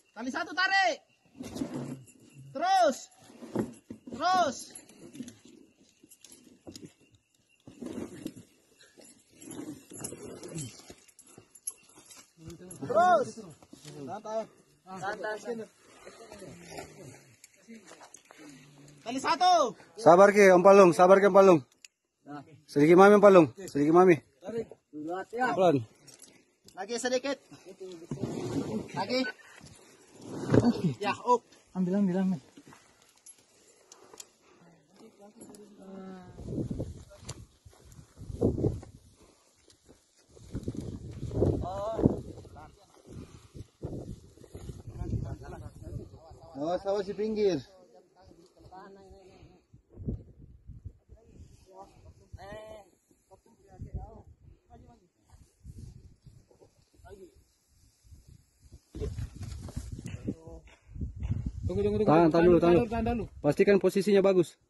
Tali satu tarik. Terus. Terus. Terus. Santai. Santai. Tali satu. Sabar ke Om Palung, sabar ke Om Palung. Sedikit mami Om Palung, sedikit mami. Pelan. Lagi sedikit. Lagi. Ya, up. Ambil. Awas di pinggir. Tunggu. Tahan dulu. Pastikan posisinya bagus.